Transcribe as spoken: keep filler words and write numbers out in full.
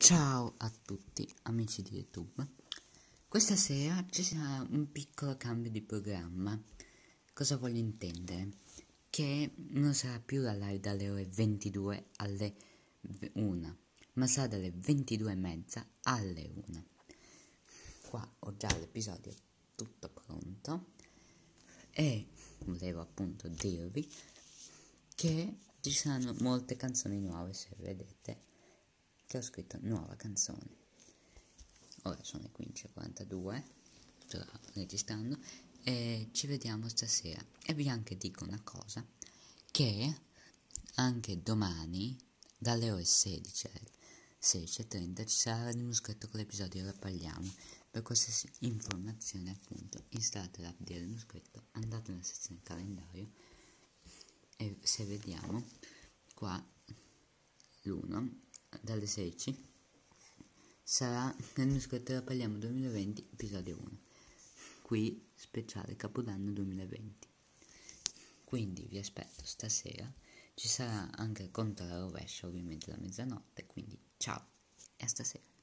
Ciao a tutti amici di YouTube, questa sera ci sarà un piccolo cambio di programma. Cosa voglio intendere? Che non sarà più la live dalle ore ventidue alle una, ma sarà dalle ventidue e mezza alle una. Qua ho già l'episodio tutto pronto e volevo appunto dirvi che ci saranno molte canzoni nuove, se vedete che ho scritto nuova canzone. Ora sono le quindici e quarantadue, sto registrando e ci vediamo stasera. E vi anche dico una cosa, che anche domani dalle ore sedici alle sedici e trenta ci sarà Radio Muschetto con l'episodio Ora Parliamo. Per qualsiasi informazione appunto installate l'app di Radio Muschetto, andate nella sezione calendario e se vediamo qua l'uno dalle sedici sarà nel Muschetto Ora Parliamo duemilaventi episodio uno, qui speciale Capodanno duemilaventi. Quindi vi aspetto stasera, ci sarà anche il conto alla rovescia ovviamente da mezzanotte, quindi ciao e a stasera.